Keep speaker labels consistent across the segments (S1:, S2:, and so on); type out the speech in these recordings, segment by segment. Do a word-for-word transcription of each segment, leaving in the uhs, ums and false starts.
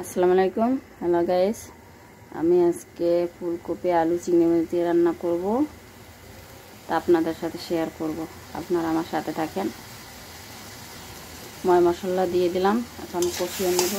S1: আসসালামু আলাইকুম। Hello guys, আমি আজকে ফুলকপি আলু চিংড়ি মাছ দিয়ে রান্না করব, তা আপনাদের সাথে শেয়ার করব। আপনারা আমার সাথে থাকেন। ময় মশলা দিয়ে দিলাম, এখন কষিয়ে নেব।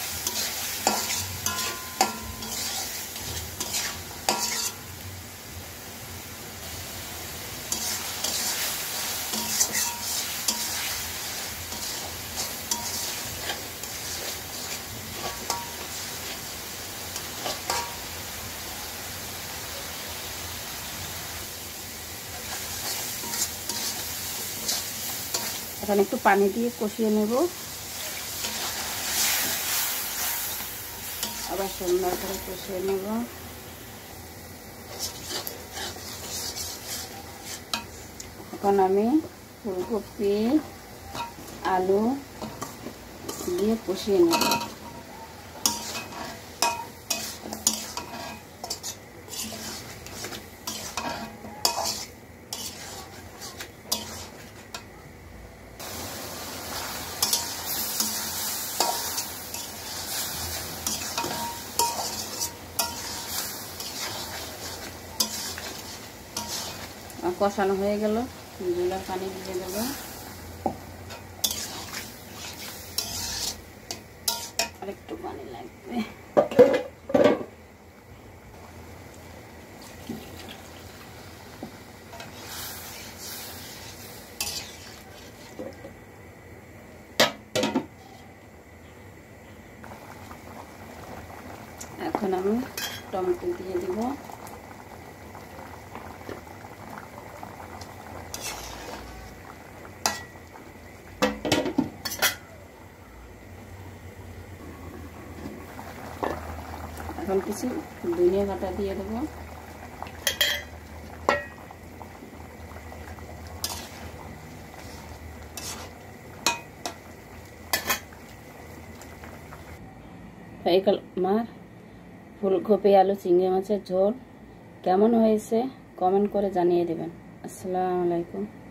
S1: এখন একটু পানি দিয়ে কষিয়ে নেব, আবার সুন্দর করে কষিয়ে নেব। এখন আমি ফুলকপি আলু দিয়ে কষিয়ে নেব। কষানো হয়ে গেল, দুলার পানি দিয়ে দেব। আর একটু পানি লাগবে। এখন আমি টমেটো দিয়ে দিব। এখন কিছু ধনিয়া পাতা দিয়ে দেব। এই আমার ফুলকপি আলু চিংড়ি মাছের ঝোল কেমন হয়েছে কমেন্ট করে জানিয়ে দেবেন। আসসালামু আলাইকুম।